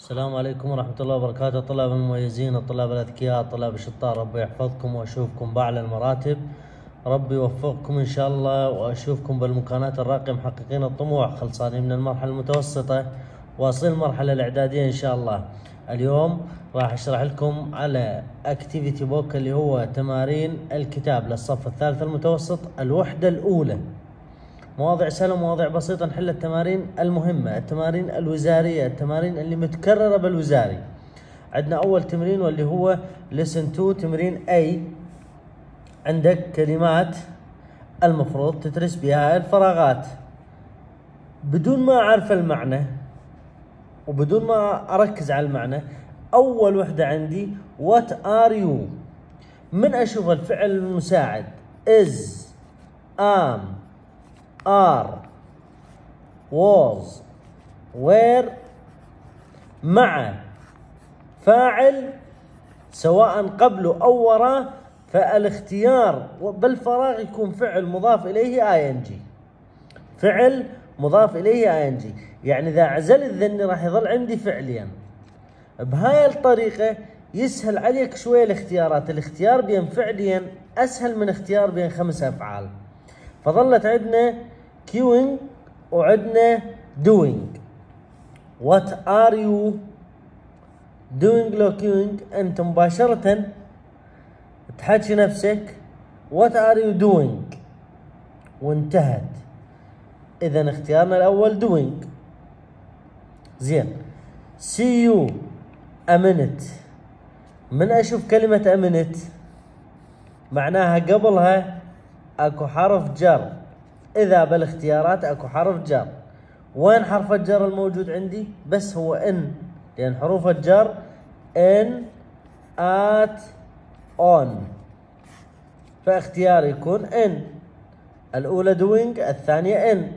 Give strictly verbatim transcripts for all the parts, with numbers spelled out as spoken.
السلام عليكم ورحمة الله وبركاته. طلاب المميزين، الطلاب الأذكياء، الطلاب الشطار، ربي يحفظكم وأشوفكم بأعلى المراتب. ربي يوفقكم إن شاء الله وأشوفكم بالمكانات الراقية محققين الطموح، خلصانين من المرحلة المتوسطة واصلين المرحلة الإعدادية إن شاء الله. اليوم راح أشرح لكم على أكتيفيتي بوك اللي هو تمارين الكتاب للصف الثالث المتوسط الوحدة الأولى. مواضيع سهلة ومواضيع بسيطة، نحل التمارين المهمة، التمارين الوزارية، التمارين اللي متكررة بالوزاري. عندنا أول تمرين واللي هو listen to تمرين A. عندك كلمات المفروض تدرس بها الفراغات بدون ما أعرف المعنى وبدون ما أركز على المعنى. أول وحدة عندي what are you. من أشوف الفعل المساعد is am are was were مع فاعل سواء قبله أو وراه، فالاختيار بالفراغ يكون فعل مضاف إليه ing. فعل مضاف إليه ing، يعني إذا عزلت ذني راح يظل عندي فعليا. بهاي الطريقة يسهل عليك شوية الاختيارات. الاختيار بين فعليا أسهل من اختيار بين خمس أفعال. فظلت عندنا queuing وعندنا doing. what are you doing لو queuing أنت مباشرة تحكي نفسك what are you doing وانتهت. إذا اختيارنا الأول doing. زين. see you a minute. من أشوف كلمة a minute معناها قبلها اكو حرف جر. اذا بالاختيارات اكو حرف جر. وين حرف الجر الموجود عندي؟ بس هو ان، لان حروف الجر ان ات اون، فاختياري يكون ان. الاولى doing، الثانية ان.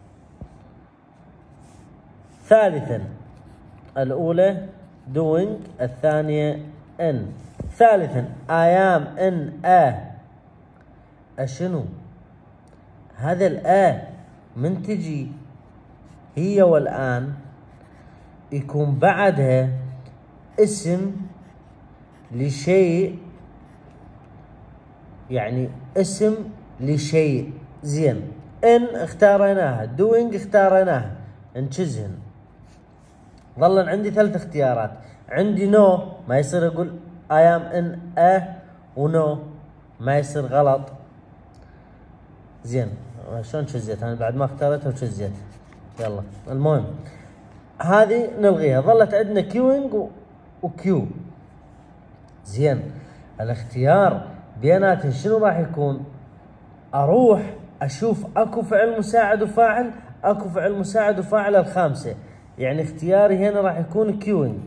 ثالثا الاولى doing، الثانية ان. ثالثا I am in a. أشنو؟ هذا الآ من تجي هي والآن يكون بعدها اسم لشيء، يعني اسم لشيء. زين. إن اختاريناها، doing اختاريناها، انشزهن. ظلن عندي ثلاث اختيارات. عندي no، ما يصير أقول I am in a ونو، ما يصير، غلط. زين. شلون شزيت انا بعد ما اختارتها وشزيت؟ يلا المهم هذه نلغيها. ظلت عندنا كيوينج وكيو. زين. الاختيار بيناتهم شنو راح يكون؟ اروح اشوف اكو فعل مساعد وفاعل، اكو فعل مساعد وفاعل الخامسه، يعني اختياري هنا راح يكون كيوينج.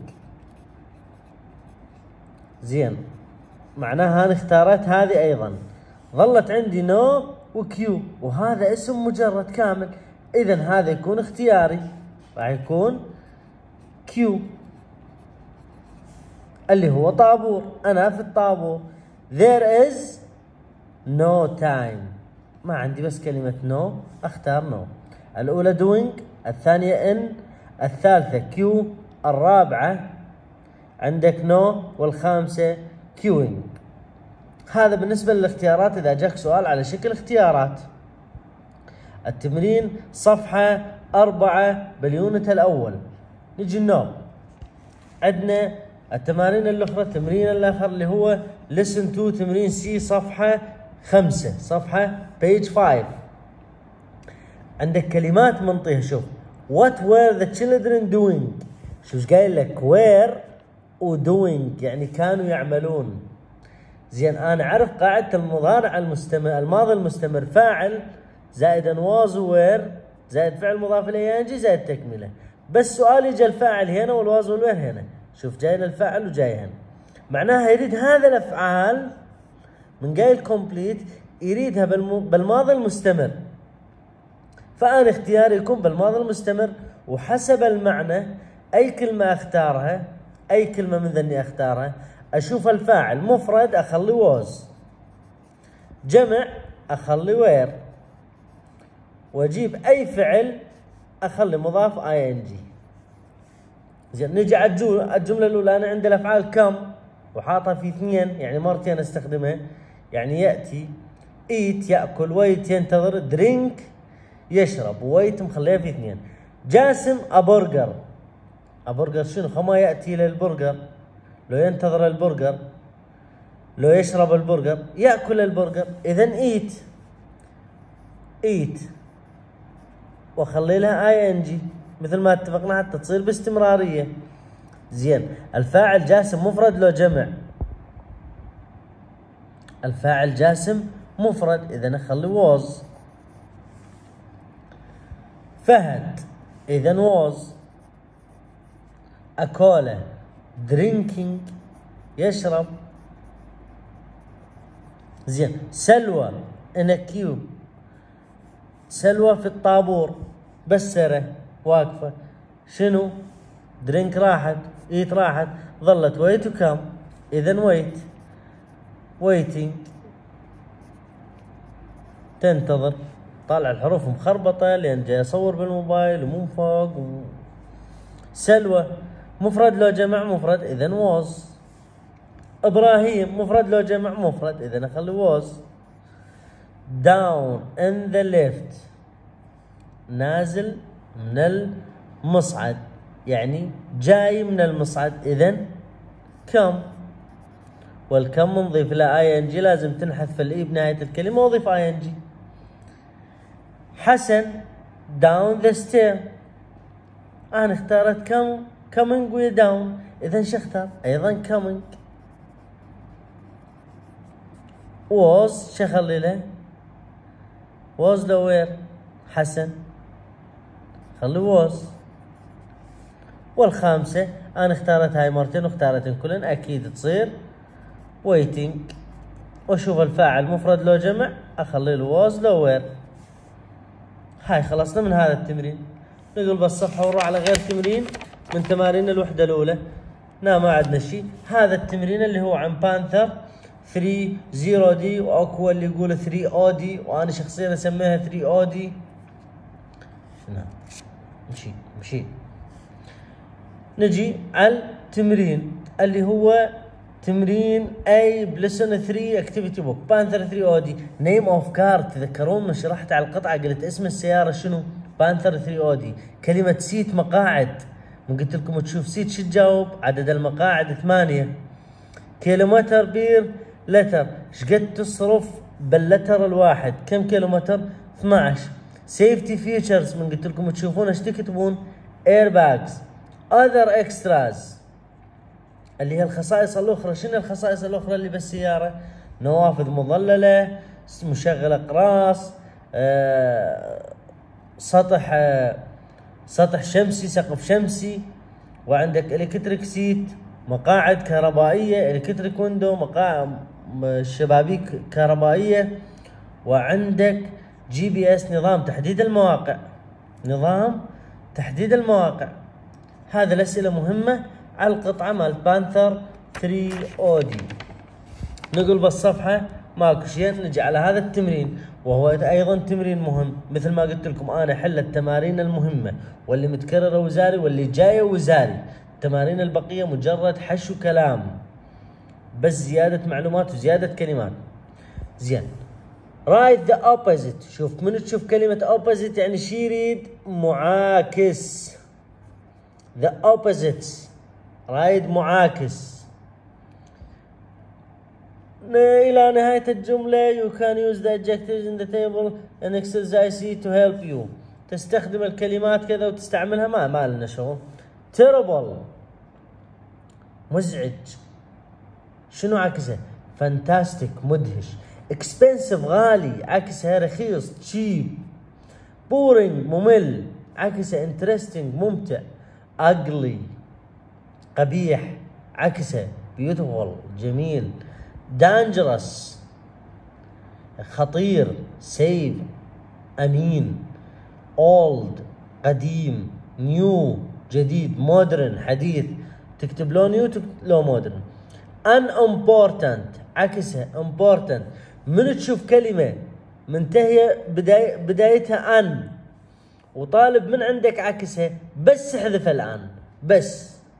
زين. معناها انا اختارت هذه ايضا. ظلت عندي نو وكيو، وهذا اسم مجرد كامل، اذا هذا يكون اختياري، راح يكون كيو اللي هو طابور. انا في الطابور. there is no time، ما عندي بس كلمة no، اختار no. الاولى doing، الثانية in، الثالثة كيو، الرابعة عندك no، والخامسة queuing. هذا بالنسبة للاختيارات إذا جاك سؤال على شكل اختيارات. التمرين صفحة أربعة باليونت الأول. نجي النوم. عندنا التمارين الأخرى. التمرين الآخر اللي هو listen to تمرين سي، صفحة خمسة، صفحة page five. عندك كلمات منطيها. شوف what were the children doing. شوش قايل لك were و doing، يعني كانوا يعملون. زين. انا اعرف قاعده المضارع المستمر، الماضي المستمر فاعل زائد was were زائد فعل مضاف اليه ينجي زائد تكمله. بس سؤال يجي الفاعل هنا والواز والوير هنا. شوف جاي الفاعل وجاي هنا، معناها يريد هذا الافعال من قايل كومبليت يريدها بالماضي المستمر، فانا اختياري يكون بالماضي المستمر. وحسب المعنى اي كلمه اختارها، اي كلمه من ذني اختارها، اشوف الفاعل مفرد اخلي ووز، جمع اخلي وير، واجيب اي فعل اخلي مضاف اي ان جي. زين نجي على الجمله الاولى، انا عندي الافعال كم وحاطها في اثنين، يعني مرتين استخدمها، يعني ياتي ايت ياكل، ويت ينتظر، درينك يشرب، ويت مخليها في اثنين. جاسم ابرجر، ابرجر شنو؟ خما ياتي للبرجر، لو ينتظر البرجر، لو يشرب البرجر، ياكل البرجر، اذا ايت ايت واخلي لها اي ان جي مثل ما اتفقنا حتى تصير باستمراريه. زين الفاعل جاسم مفرد لو جمع؟ الفاعل جاسم مفرد، اذا اخلي ووز. فهد اذا ووز. اكولا درينكينج يشرب. زين سلوى ان كيوب، سلوى في الطابور بسره واقفه، شنو؟ درينك راحت، ايت راحت، ظلت ويت وكم، اذا ويت ويتنج تنتظر. طالع الحروف مخربطه لان جاي اصور بالموبايل ومو فوق و... سلوى مفرد لو جمع؟ مفرد، اذا ووز. ابراهيم مفرد لو جمع؟ مفرد، اذا اخلي ووز. down in the left نازل من المصعد، يعني جاي من المصعد، اذا كم. والكم نضيف لها اي ان جي، لازم تنحذف الاي بنهايه الكلمه واضيف اي ان جي. حسن down the stair، انا اختارت كم coming ويا down، اذا شو اختار؟ ايضا coming. was شو اخلي له؟ was لو وير؟ حسن خلي was. والخامسه انا اختارت هاي مرتين واختارت كلن، اكيد تصير waiting. واشوف الفاعل مفرد لو جمع؟ اخلي له was لو وير. هاي خلصنا من هذا التمرين. نقلب بالصفحه ونروح على غير تمرين من تمارين الوحده الاولى. لا ما عندنا شيء. هذا التمرين اللي هو عن بانثر ثلاثة صفر دي، واكو اللي يقول ثلاثة او دي، وانا شخصيا اسميها ثلاثة او دي. نعم مشي مشي. نجي على التمرين اللي هو تمرين اي بلسن ثلاثة اكتيفيتي بوك بانثر ثلاثة او دي. نيم اوف كار، تذكرون من شرحت على القطعه قلت اسم السياره شنو؟ بانثر ثلاثة او دي. كلمه سيت مقاعد، من قلت لكم تشوف سيت شو تجاوب؟ عدد المقاعد ثمانيه. كيلومتر بير لتر، ايش قد تصرف باللتر الواحد؟ كم كيلومتر؟ اثني عشر. سيفتي فيتشرز، من قلت لكم تشوفون ايش تكتبون؟ اير باجز. اذر اكستراز اللي هي الخصائص الاخرى. شنو الخصائص الاخرى اللي بالسياره؟ نوافذ مظلله، مشغل اقراص، آه، سطح آه، سطح شمسي، سقف شمسي، وعندك الكتريك سيت، مقاعد كهربائيه، الكتريك ويندو، مقاعد شبابيك كهربائيه، وعندك جي بي اس نظام تحديد المواقع، نظام تحديد المواقع. هذه الاسئله مهمه على القطعه مال بانثر ثلاثة او دي. نقول بالصفحه ماكو شيء. نجي على هذا التمرين وهو ايضا تمرين مهم، مثل ما قلت لكم انا احل التمارين المهمه واللي متكرره وزاري واللي جايه وزاري. التمارين البقيه مجرد حشو كلام بس، زياده معلومات وزياده كلمات. زين write the opposite. شوف من تشوف كلمه opposite يعني شي يريد؟ معاكس. the opposites رايد معاكس. إلى نهاية الجملة you can use the adjectives in the table and exercise to help you. تستخدم الكلمات كذا وتستعملها. ما ما لنا شغل. terrible مزعج. شنو عكسه؟ fantastic مدهش. expensive غالي، عكسها رخيص cheap. boring ممل، عكسه interesting ممتع. ugly قبيح، عكسه beautiful جميل. dangerous خطير. safe امين. old قديم. new جديد. modern حديث. تكتب لو نيو تكتب لو modern. unimportant عكسها important. من تشوف كلمه منتهيه بداية بدايتها ان وطالب من عندك عكسها، بس احذف الان بس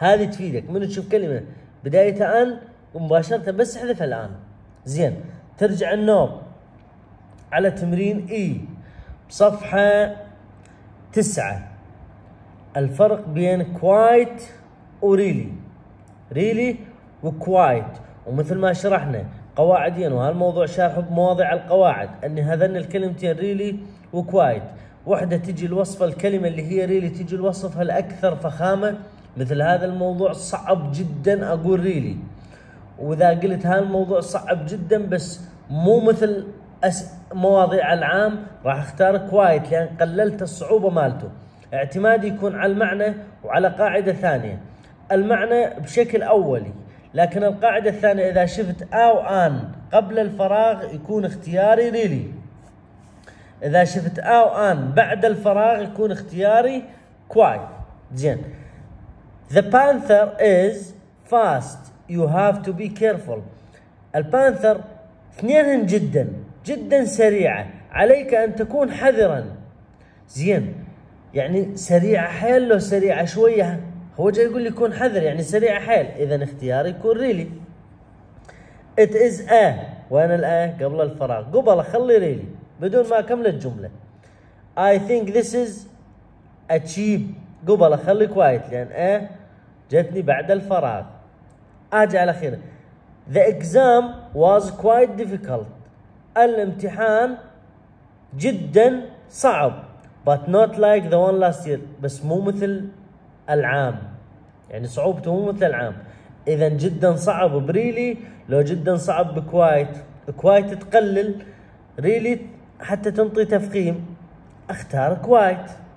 هذه تفيدك من تشوف كلمة بدايتها أن ومباشرة بس احذفها الآن. زين، ترجع النوب على تمرين إي بصفحة تسعة. الفرق بين كوايت وريلي. ريلي وكوايت، ومثل ما شرحنا قواعديا، وهالموضوع شارحه بمواضع القواعد، ان هذين الكلمتين ريلي وكوايت، وحده تجي الوصفه الكلمه اللي هي ريلي تجي الوصفها الاكثر فخامه. مثل هذا الموضوع صعب جدا اقول ريلي، واذا قلت هالموضوع صعب جدا بس مو مثل أس مواضيع العام راح اختار كوايت لان قللت الصعوبه مالته. اعتمادي يكون على المعنى وعلى قاعده ثانيه. المعنى بشكل اولي، لكن القاعدة الثانية إذا شفت أو أن قبل الفراغ يكون اختياري ريلي. إذا شفت أو أن بعد الفراغ يكون اختياري كوايت. زين. The panther is fast. You have to be careful. البانثر اثنينهن جدا جدا سريعة، عليك أن تكون حذرا. زين، يعني سريعة حيل لو سريعة شوية، هو جاي يقول لي كون حذر يعني سريع حيل، اذا اختياري يكون ريلي. it is a، وين الآ؟ قبل الفراغ، قبل اخلي ريلي بدون ما اكمل الجملة. I think this is a cheap، قبل اخلي كوايت لان a جتني بعد الفراغ. اجي على خير. the exam was quite difficult. الامتحان جدا صعب. but not like the one last year، بس مو مثل العام، يعني صعوبته مو مثل العام. اذا جدا صعب بريلي، لو جدا صعب بكوايت. كوايت تقلل، ريلي حتى تنطي تفخيم، اختار كوايت.